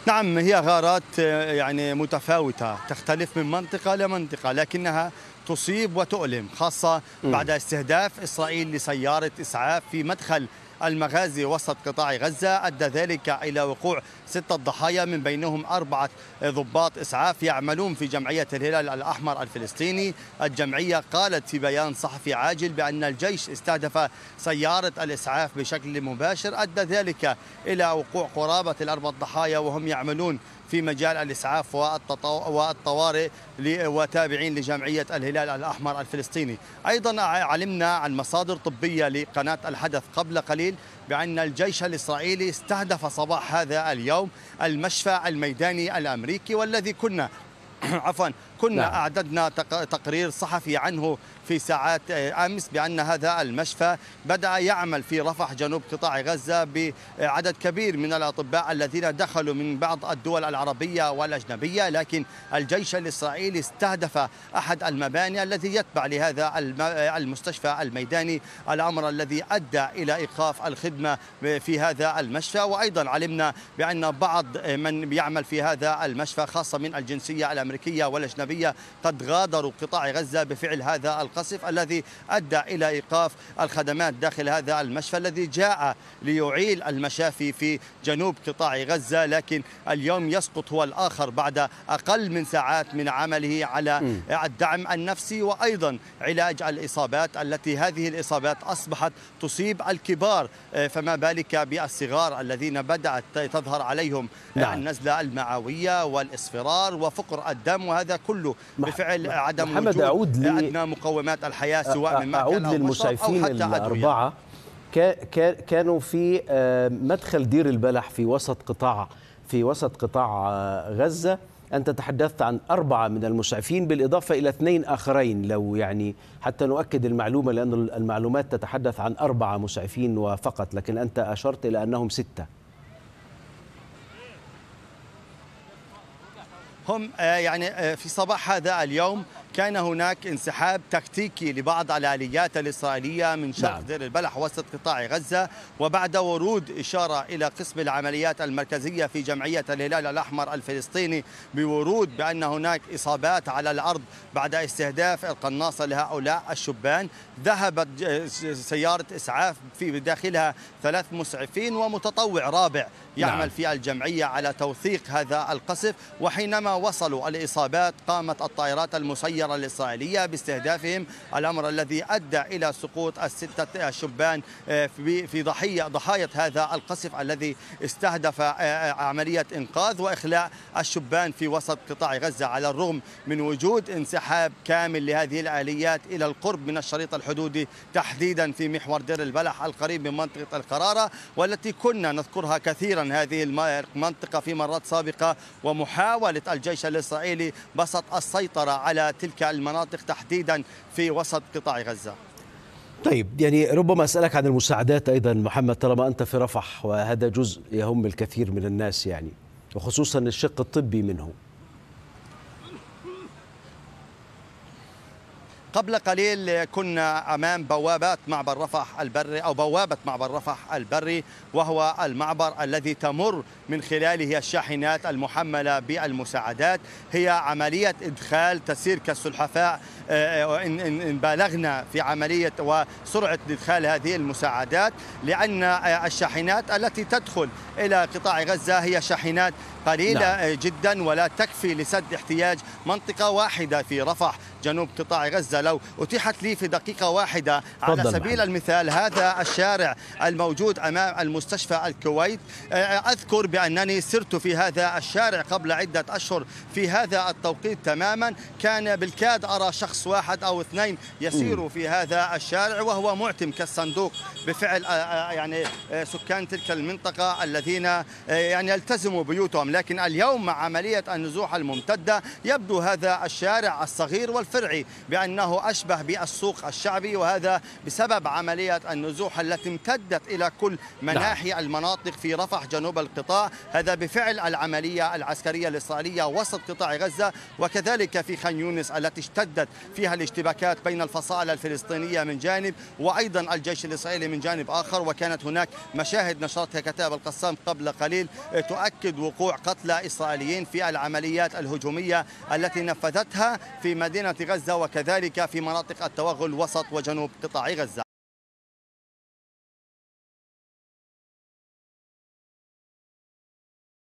نعم، هي غارات يعني متفاوتة، تختلف من منطقة لمنطقة، لكنها تصيب وتؤلم، خاصة بعد استهداف إسرائيل لسيارة إسعاف في مدخل المغازي وسط قطاع غزة. أدى ذلك إلى وقوع 6 ضحايا، من بينهم 4 ضباط إسعاف يعملون في جمعية الهلال الأحمر الفلسطيني. الجمعية قالت في بيان صحفي عاجل بأن الجيش استهدف سيارة الإسعاف بشكل مباشر، أدى ذلك إلى وقوع قرابة 4 ضحايا وهم يعملون في مجال الإسعاف والطوارئ وتابعين لجمعية الهلال الأحمر الفلسطيني. أيضا علمنا عن مصادر طبية لقناة الحدث قبل قليل بأن الجيش الإسرائيلي استهدف صباح هذا اليوم المشفى الميداني الأمريكي، والذي كنا نعم. أعددنا تقرير صحفي عنه في ساعات أمس بأن هذا المشفى بدأ يعمل في رفح جنوب قطاع غزة بعدد كبير من الأطباء الذين دخلوا من بعض الدول العربية والأجنبية، لكن الجيش الإسرائيلي استهدف أحد المباني الذي يتبع لهذا المستشفى الميداني، الأمر الذي أدى إلى إيقاف الخدمة في هذا المشفى. وأيضا علمنا بأن بعض من يعمل في هذا المشفى خاصة من الجنسية الأمريكية والأجنبية قد غادروا قطاع غزة بفعل هذا القصف الذي أدى إلى إيقاف الخدمات داخل هذا المشفى الذي جاء ليعيل المشافي في جنوب قطاع غزة، لكن اليوم يسقط هو الآخر بعد أقل من ساعات من عمله على الدعم النفسي وأيضا علاج الإصابات التي هذه الإصابات أصبحت تصيب الكبار، فما بالك بالصغار الذين بدأت تظهر عليهم النزلة المعوية والإصفرار وفقر الدم، وهذا كله بفعل عدم وجود أدنى مقومات الحياة سواء من مأكل أو مشرب أو حتى الأربعة كانوا في مدخل دير البلح في وسط قطاع غزة. أنت تحدثت عن 4 من المسعفين بالإضافة إلى 2 آخرين، لو يعني حتى نؤكد المعلومة، لأن المعلومات تتحدث عن 4 مسعفين وفقط، لكن أنت أشرت إلى أنهم 6. هم يعني في صباح هذا اليوم كان هناك انسحاب تكتيكي لبعض الآليات الإسرائيلية من شرق دير البلح وسط قطاع غزة، وبعد ورود إشارة إلى قسم العمليات المركزية في جمعية الهلال الأحمر الفلسطيني بورود بأن هناك إصابات على الأرض بعد استهداف القناصة لهؤلاء الشبان. ذهبت سيارة إسعاف في بداخلها 3 مسعفين ومتطوع رابع يعمل في الجمعية على توثيق هذا القصف، وحينما وصلوا الإصابات قامت الطائرات المسيرة الإسرائيلية باستهدافهم، الأمر الذي أدى إلى سقوط ال6 الشبان في ضحايا هذا القصف الذي استهدف عملية إنقاذ وإخلاء الشبان في وسط قطاع غزة، على الرغم من وجود انسحاب كامل لهذه الآليات إلى القرب من الشريط الحدودي، تحديدا في محور دير البلح القريب من منطقة القرارة، والتي كنا نذكرها كثيرا هذه المنطقة في مرات سابقة، ومحاولة الجيش الإسرائيلي بسط السيطرة على تلك المناطق تحديدا في وسط قطاع غزة. طيب، يعني ربما أسألك عن المساعدات أيضا محمد، طالما أنت في رفح وهذا جزء يهم الكثير من الناس، يعني وخصوصا الشق الطبي منه. قبل قليل كنا أمام بوابة معبر رفح البري، وهو المعبر الذي تمر من خلاله الشاحنات المحملة بالمساعدات. هي عملية إدخال تسير كالسلحفاء إن بالغنا في عملية وسرعة إدخال هذه المساعدات، لأن الشاحنات التي تدخل إلى قطاع غزة هي شاحنات قليلة جدا ولا تكفي لسد احتياج منطقة واحدة في رفح جنوب قطاع غزة. لو أتيحت لي في دقيقة واحدة على سبيل المثال هذا الشارع الموجود أمام المستشفى الكويت، أذكر بأنني سرت في هذا الشارع قبل عدة أشهر في هذا التوقيت تماما، كان بالكاد أرى شخص واحد أو 2 يسير في هذا الشارع وهو معتم كالصندوق بفعل يعني سكان تلك المنطقة الذين يعني يلتزموا بيوتهم. لكن اليوم مع عملية النزوح الممتدة يبدو هذا الشارع الصغير فرعي بأنه أشبه بالسوق الشعبي، وهذا بسبب عملية النزوح التي امتدت إلى كل مناحي المناطق في رفح جنوب القطاع. هذا بفعل العملية العسكرية الإسرائيلية وسط قطاع غزة، وكذلك في خان يونس التي اشتدت فيها الاشتباكات بين الفصائل الفلسطينية من جانب وأيضا الجيش الإسرائيلي من جانب آخر. وكانت هناك مشاهد نشرتها كتائب القسام قبل قليل تؤكد وقوع قتلى إسرائيليين في العمليات الهجومية التي نفذتها في مدينة غزة وكذلك في مناطق التوغل وسط وجنوب قطاع غزة.